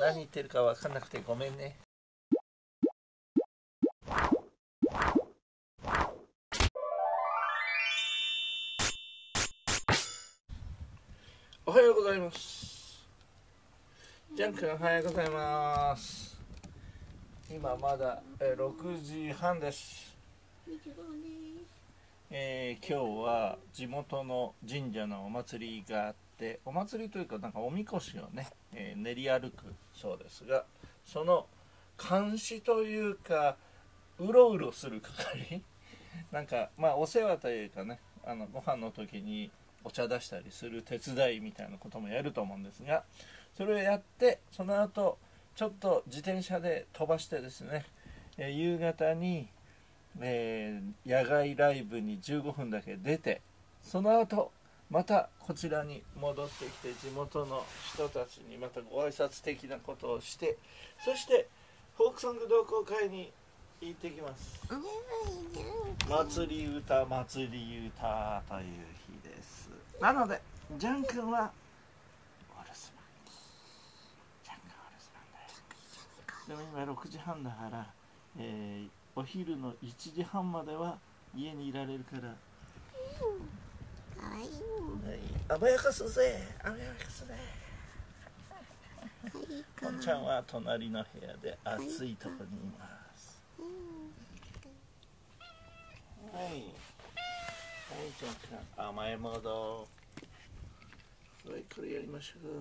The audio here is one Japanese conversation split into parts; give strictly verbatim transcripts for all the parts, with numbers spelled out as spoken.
何言ってるか分かんなくてごめんね。おはようございます。ジャン君おはようございます。今まだろくじはんです。えー、今日は地元の神社のお祭りがあって、お祭りというかなんかおみこしをね、えー、練り歩くそうですが、その監視というかうろうろする係なんかまあお世話というかね、あのご飯の時にお茶出したりする手伝いみたいなこともやると思うんですが、それをやってその後ちょっと自転車で飛ばしてですね、えー、夕方にえー、野外ライブにじゅうごふんだけ出て、その後またこちらに戻ってきて地元の人たちにまたご挨拶的なことをして、そしてフォークソング同好会に行ってきます。祭り歌祭り歌という日です。なのでジャン君はお留守番、ジャン君はお留守番だよ。でも今ろくじはんだから、えーお昼のいちじはんまでは家にいられるから、うん、かわいい、はい、甘やかすぜ甘やかすぜ。こんちゃんは隣の部屋で暑いところにいます。はいはい、ちゃん甘えモード。はい、これやりましょう。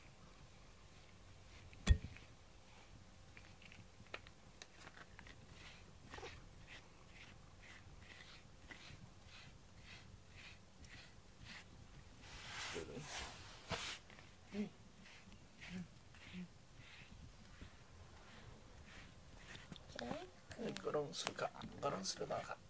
ゴロンするか、ゴロンするのか。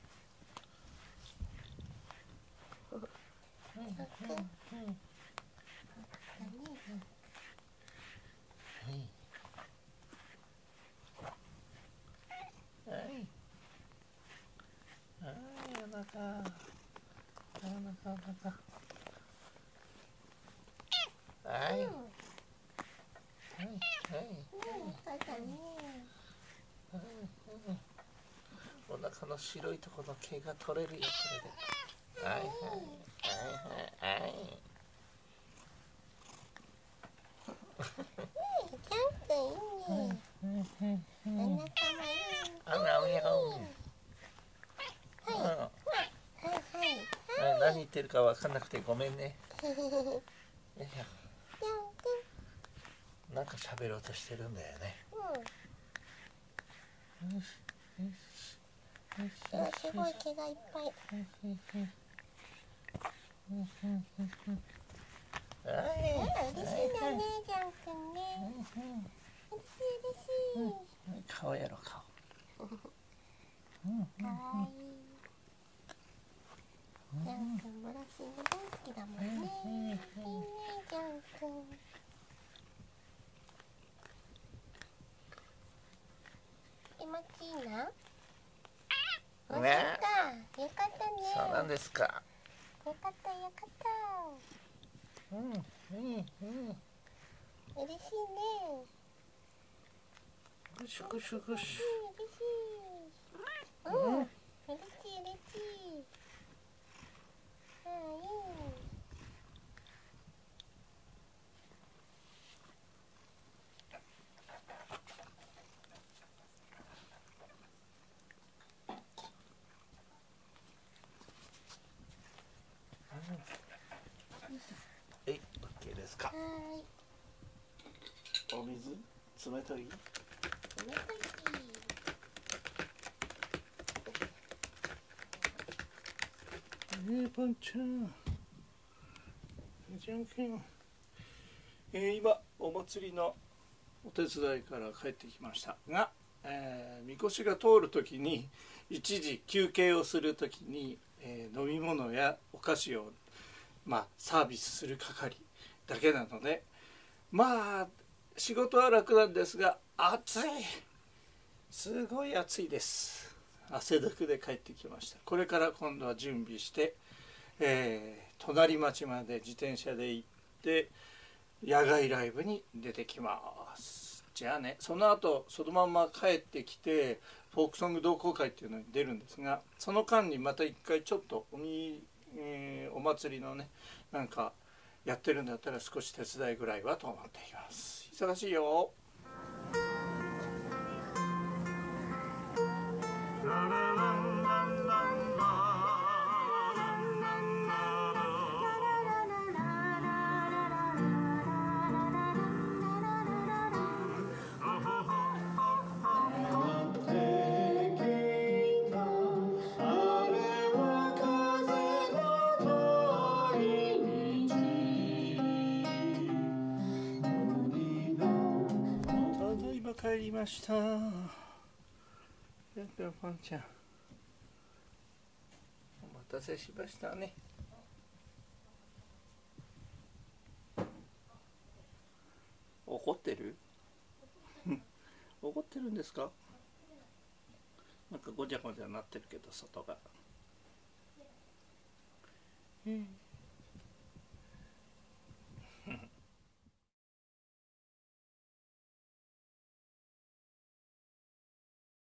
お腹の白いところの毛が取れるよ、これで。はいはいはいはいはい。ジャン君いいね。お腹もいい。あらおやお。何言ってるか分かんなくてごめんね。なんか喋ろうとしてるんだよね。すごい毛がいっぱい。嬉しいだね、ジャン君ね。嬉しい嬉しい。顔やろ顔。かわいい。ジャン君ブラッシング大好きだもんね。いいね、ジャン君。気持ちいいな。お、ね、よかったね。そうなんですか。よかったよかった。うんうんうん。嬉しいね。ぐしゅぐしゅぐしゅ。嬉しい。うん。嬉しい嬉しい。はい。はい、オッケーですか。はい。お水冷たい。冷たい。えー、パンちゃん。じゃんけん。えー、今お祭りのお手伝いから帰ってきましたが、えー、みこしが通るときに一時休憩をするときに、えー、飲み物やお菓子をまあ、サービスする係だけなので、まあ仕事は楽なんですが暑い、すごい暑いです。汗だくで帰ってきました。これから今度は準備して、えー、隣町まで自転車で行って野外ライブに出てきます。じゃあね、その後そのまま帰ってきてフォークソング同好会っていうのに出るんですが、その間にまた一回ちょっとおみ、えー、お祭りのねなんかやってるんだったら少し手伝いぐらいはと思っています。忙しいよ。帰りました。やったパンちゃん、お待たせしましたね。怒ってる怒ってるんですか？なんかごちゃごちゃなってるけど外が、うん